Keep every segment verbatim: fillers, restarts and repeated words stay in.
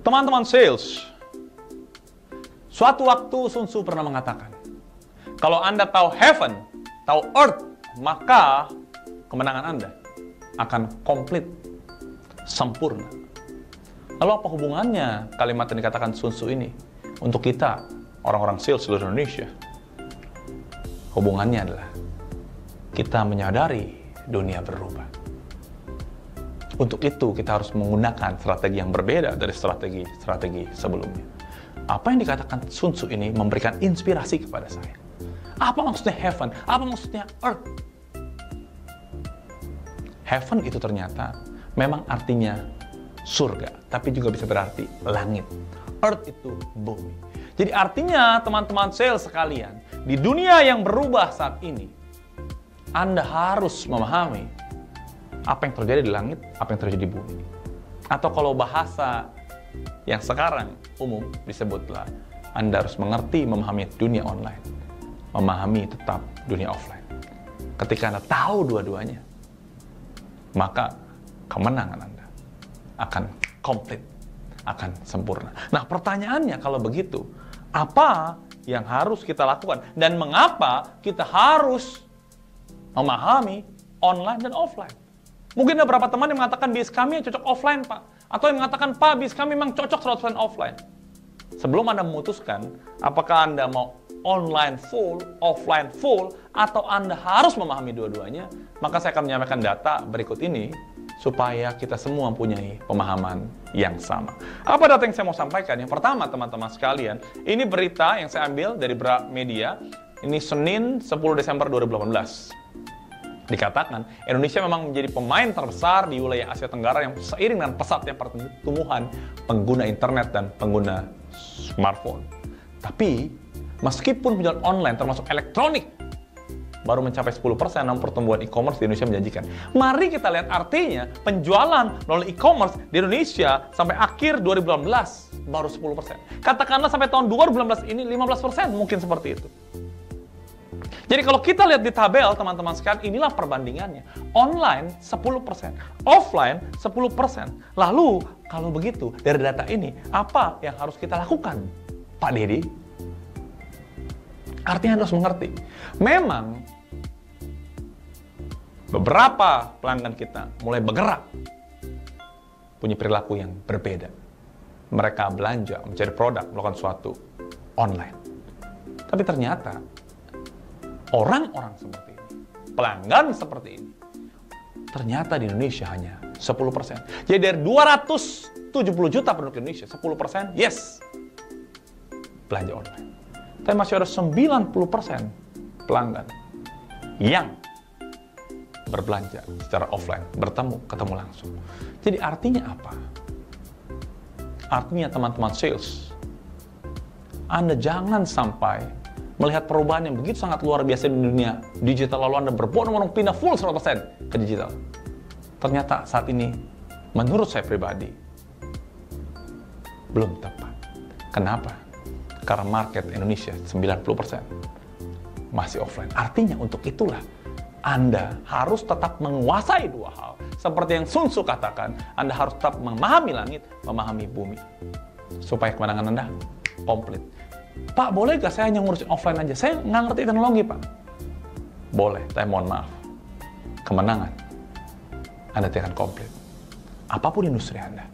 Teman-teman sales, suatu waktu Sun Tzu pernah mengatakan, kalau Anda tahu heaven, tahu earth, maka kemenangan Anda akan komplit, sempurna. Lalu apa hubungannya kalimat yang dikatakan Sun Tzu ini untuk kita, orang-orang sales seluruh Indonesia? Hubungannya adalah kita menyadari dunia berubah. Untuk itu kita harus menggunakan strategi yang berbeda dari strategi-strategi sebelumnya. Apa yang dikatakan Sun Tzu ini memberikan inspirasi kepada saya. Apa maksudnya heaven? Apa maksudnya earth? Heaven itu ternyata memang artinya surga, tapi juga bisa berarti langit. Earth itu bumi. Jadi artinya teman-teman sales sekalian, di dunia yang berubah saat ini, Anda harus memahami apa yang terjadi di langit, apa yang terjadi di bumi. Atau kalau bahasa yang sekarang umum disebutlah, Anda harus mengerti, memahami dunia online, memahami tetap dunia offline. Ketika Anda tahu dua-duanya, maka kemenangan Anda akan komplit, akan sempurna. Nah, pertanyaannya kalau begitu, apa yang harus kita lakukan? Dan mengapa kita harus memahami online dan offline? Mungkin ada beberapa teman yang mengatakan bis kami yang cocok offline, Pak. Atau yang mengatakan, Pak, bis kami memang cocok seratus persen offline. Sebelum Anda memutuskan, apakah Anda mau online full, offline full, atau Anda harus memahami dua-duanya, maka saya akan menyampaikan data berikut ini, supaya kita semua mempunyai pemahaman yang sama. Apa data yang saya mau sampaikan? Yang pertama, teman-teman sekalian, ini berita yang saya ambil dari Bra Media, ini Senin sepuluh Desember dua ribu delapan belas. Dikatakan, Indonesia memang menjadi pemain terbesar di wilayah Asia Tenggara yang seiring dengan pesatnya pertumbuhan pengguna internet dan pengguna smartphone. Tapi, meskipun penjualan online termasuk elektronik baru mencapai sepuluh persen, namun pertumbuhan e-commerce di Indonesia menjanjikan. Mari kita lihat artinya penjualan melalui e-commerce di Indonesia sampai akhir dua ribu delapan belas baru sepuluh persen. Katakanlah sampai tahun dua ribu delapan belas ini lima belas persen, mungkin seperti itu. Jadi kalau kita lihat di tabel, teman-teman sekalian, inilah perbandingannya. Online sepuluh persen, offline sepuluh persen. Lalu, kalau begitu, dari data ini, apa yang harus kita lakukan, Pak Dedi? Artinya Anda harus mengerti. Memang, beberapa pelanggan kita mulai bergerak, punya perilaku yang berbeda. Mereka belanja, mencari produk, melakukan suatu online. Tapi ternyata, orang-orang seperti ini, pelanggan seperti ini, ternyata di Indonesia hanya sepuluh persen. Jadi dari dua ratus tujuh puluh juta penduduk Indonesia, sepuluh persen, yes, belanja online. Tapi masih ada sembilan puluh persen pelanggan yang berbelanja secara offline, bertemu, ketemu langsung. Jadi artinya apa? Artinya teman-teman sales, Anda jangan sampai melihat perubahan yang begitu sangat luar biasa di dunia digital, lalu Anda berbondong-bondong pindah full seratus persen ke digital. Ternyata saat ini, menurut saya pribadi, belum tepat. Kenapa? Karena market Indonesia sembilan puluh persen masih offline. Artinya untuk itulah Anda harus tetap menguasai dua hal. Seperti yang Sun Tzu katakan, Anda harus tetap memahami langit, memahami bumi. Supaya kemenangan Anda komplit. Pak, boleh gak saya hanya ngurusin offline aja? Saya nggak ngerti teknologi, Pak. Boleh, tapi mohon maaf. Kemenangan Anda tidak akan komplit. Apapun industri Anda,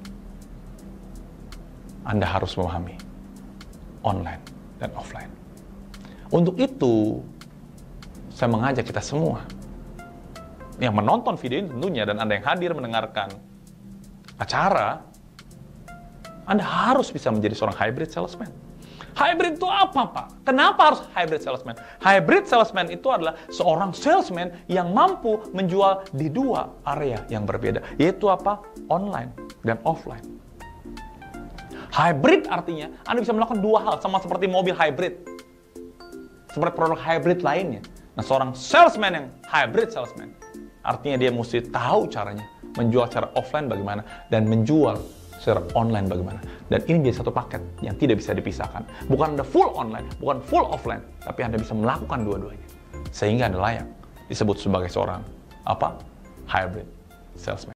Anda harus memahami online dan offline. Untuk itu, saya mengajak kita semua yang menonton video ini tentunya, dan Anda yang hadir mendengarkan acara, Anda harus bisa menjadi seorang hybrid salesman. Hybrid itu apa, Pak? Kenapa harus hybrid salesman? Hybrid salesman itu adalah seorang salesman yang mampu menjual di dua area yang berbeda, yaitu apa? Online dan offline. Hybrid artinya Anda bisa melakukan dua hal, sama seperti mobil hybrid, seperti produk hybrid lainnya. Nah, seorang salesman yang hybrid salesman, artinya dia mesti tahu caranya menjual secara offline bagaimana, dan menjual secara online bagaimana. Dan ini menjadi satu paket yang tidak bisa dipisahkan. Bukan Anda full online, bukan full offline, tapi Anda bisa melakukan dua-duanya. Sehingga Anda layak disebut sebagai seorang apa? Hybrid salesman.